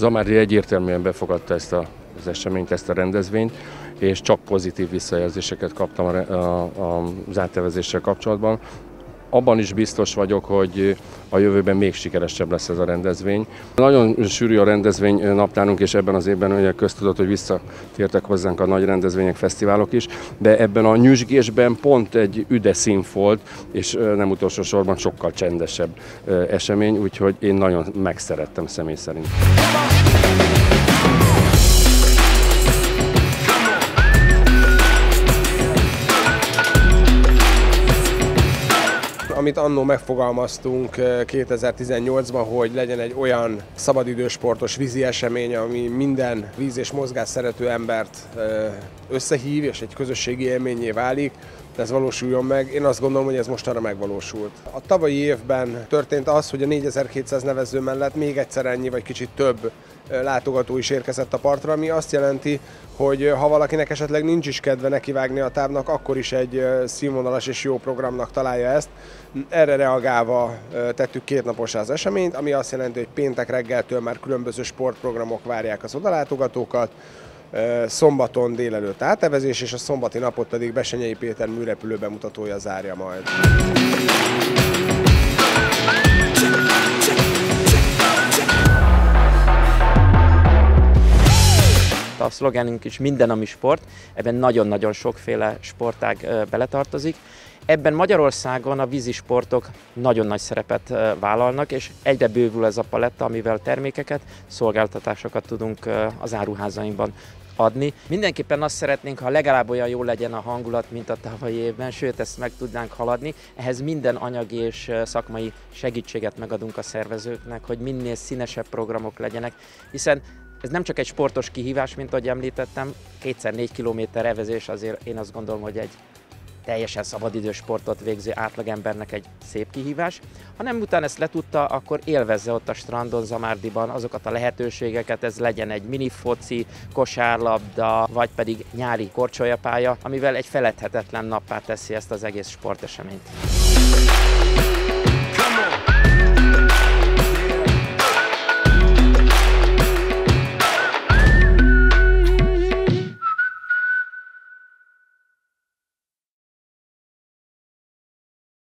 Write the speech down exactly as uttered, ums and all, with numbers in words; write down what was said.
Zamárdi egyértelműen befogadta ezt a, az eseményt, ezt a rendezvényt, és csak pozitív visszajelzéseket kaptam a, a, a, az áttervezéssel kapcsolatban. Abban is biztos vagyok, hogy a jövőben még sikeresebb lesz ez a rendezvény. Nagyon sűrű a rendezvény naptárunk, és ebben az évben ugye köztudott, hogy visszatértek hozzánk a nagy rendezvények, fesztiválok is, de ebben a nyüzsgésben pont egy üde szín volt, és nem utolsó sorban sokkal csendesebb esemény, úgyhogy én nagyon megszerettem személy szerint. Amit annó megfogalmaztunk kétezer-tizennyolcban, hogy legyen egy olyan szabadidősportos vízi esemény, ami minden víz- és mozgás szerető embert összehív, és egy közösségi élménnyé válik, ez valósuljon meg. Én azt gondolom, hogy ez mostanra megvalósult. A tavalyi évben történt az, hogy a négyezer-kétszáz nevező mellett még egyszer ennyi, vagy kicsit több látogató is érkezett a partra, ami azt jelenti, hogy ha valakinek esetleg nincs is kedve nekivágni a távnak, akkor is egy színvonalas és jó programnak találja ezt. Erre reagálva tettük kétnapossá az eseményt, ami azt jelenti, hogy péntek reggeltől már különböző sportprogramok várják az odalátogatókat, szombaton délelőtt átevezés, és a szombati napot pedig Bessenyei Péter műrepülő bemutatója zárja majd. A szlogenünk is minden, ami sport, ebben nagyon-nagyon sokféle sportág beletartozik. Ebben Magyarországon a vízisportok nagyon nagy szerepet vállalnak, és egyre bővül ez a paletta, amivel termékeket, szolgáltatásokat tudunk az áruházainkban adni. Mindenképpen azt szeretnénk, ha legalább olyan jó legyen a hangulat, mint a tavalyi évben, sőt, ezt meg tudnánk haladni. Ehhez minden anyagi és szakmai segítséget megadunk a szervezőknek, hogy minél színesebb programok legyenek, hiszen ez nem csak egy sportos kihívás, mint ahogy említettem, kétszer négy kilométer evezés azért én azt gondolom, hogy egy teljesen szabadidős sportot végző átlagembernek egy szép kihívás. Ha nem utána ezt letudta, akkor élvezze ott a strandon, Zamárdiban azokat a lehetőségeket, ez legyen egy minifoci, kosárlabda, vagy pedig nyári korcsolyapálya, amivel egy feledhetetlen nappá teszi ezt az egész sporteseményt.